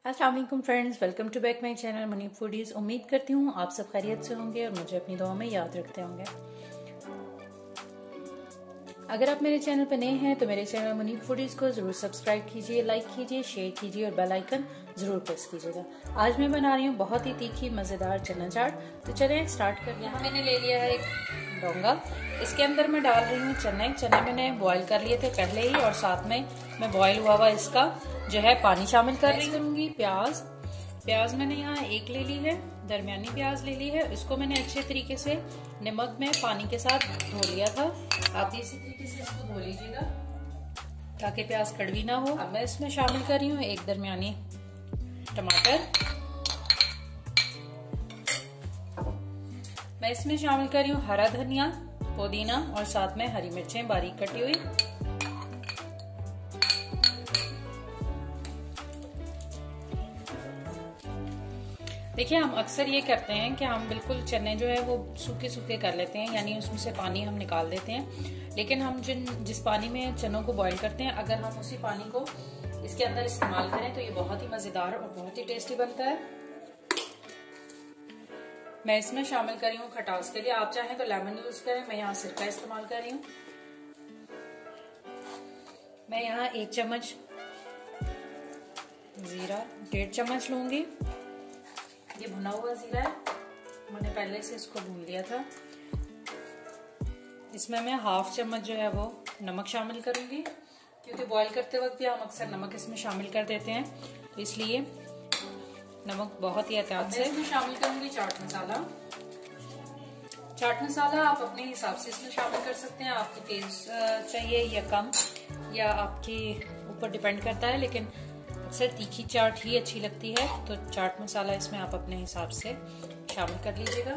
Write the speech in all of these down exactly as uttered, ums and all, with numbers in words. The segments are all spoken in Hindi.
अस्सलाम वालेकुम friends, welcome to back my channel Munib foodies. उम्मीद करती हूँ आप सब खैरियत से होंगे और मुझे अपनी दुआ में याद रखते होंगे। अगर आप मेरे चैनल पर नए हैं तो मेरे चैनल मुनीब फूडीज को जरूर सब्सक्राइब कीजिए, लाइक कीजिए, शेयर कीजिए और बेल आइकन जरूर प्रेस कीजिएगा। आज मैं बना रही हूँ बहुत ही तीखी मजेदार चना चाट। तो चलें स्टार्ट कर। यहाँ मैंने ले लिया है एक डोंगा, इसके अंदर मैं डाल रही हूँ चने। चने मैंने बॉईल कर लिए थे पहले ही और साथ में मैं बॉईल हुआ हुआ इसका जो है पानी शामिल कर रही करूंगी। प्याज प्याज मैंने यहाँ एक ले ली है, दरमियानी प्याज ले ली है। इसको मैंने अच्छे तरीके से नमक में पानी के साथ धो लिया था। आप भी इसी तरीके से इसको धो लीजिएगा ताकि प्याज कड़वी ना हो। अब मैं इसमें शामिल कर रही हूँ एक दरमियानी टमाटर। मैं इसमें शामिल कर रही हूँ हरा धनिया, पुदीना और साथ में हरी मिर्चें बारीक कटी हुई। देखिए, हम अक्सर ये करते हैं कि हम बिल्कुल चने जो है वो सूखे सूखे कर लेते हैं, यानी उसमें से पानी हम निकाल देते हैं। लेकिन हम जिन जिस पानी में चनों को बॉईल करते हैं, अगर हम उसी पानी को इसके अंदर इस्तेमाल करें तो ये बहुत ही मजेदार और बहुत ही टेस्टी बनता है। मैं इसमें शामिल कर रही हूँ खटास के लिए, आप चाहें तो लेमन यूज करें, मैं यहाँ सिरका इस्तेमाल कर रही हूँ। मैं यहाँ एक चम्मच जीरा, डेढ़ चम्मच लूंगी। ये भुना हुआ जीरा है, मैंने पहले से इसको भून लिया था। इसमें मैं हाफ चम्मच जो है वो नमक शामिल करूंगी, क्योंकि बॉईल करते वक्त भी हम अक्सर नमक इसमें शामिल कर देते हैं, तो इसलिए नमक बहुत ही एहतियात से। इसमें शामिल करूंगी चाट मसाला। चाट मसाला आप अपने हिसाब से इसमें शामिल कर सकते हैं, आपको तेज चाहिए या कम, या आपके ऊपर डिपेंड करता है। लेकिन अक्सर तीखी चाट ही अच्छी लगती है, तो चाट मसाला इसमें आप अपने हिसाब से शामिल कर लीजिएगा।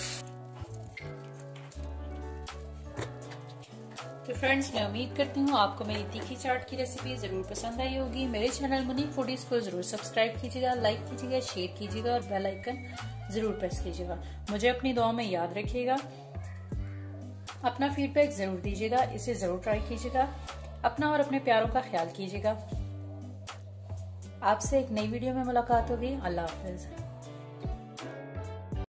तो फ्रेंड्स, मैं उम्मीद करती हूँ आपको मेरी तीखी चाट की रेसिपी जरूर पसंद आई होगी। मेरे चैनल मुनीब फूडीज को जरूर सब्सक्राइब कीजिएगा, लाइक कीजिएगा, शेयर कीजिएगा और बेल आइकन जरूर प्रेस कीजिएगा। मुझे अपनी दुआ में याद रखिएगा, अपना फीडबैक जरूर दीजिएगा, इसे जरूर ट्राई कीजिएगा। अपना और अपने प्यारों का ख्याल कीजिएगा। आपसे एक नई वीडियो में मुलाकात होगी। अल्लाह हाफिज।